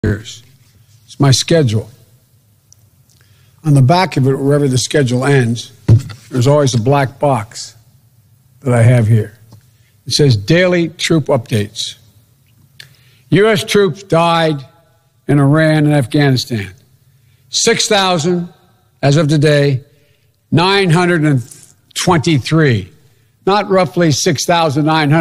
years. It's my schedule. On the back of it, wherever the schedule ends, there's always a black box that I have here. It says Daily Troop Updates. U.S. troops died in Iran and Afghanistan. 6,000, as of today, 923. Not roughly 6,900.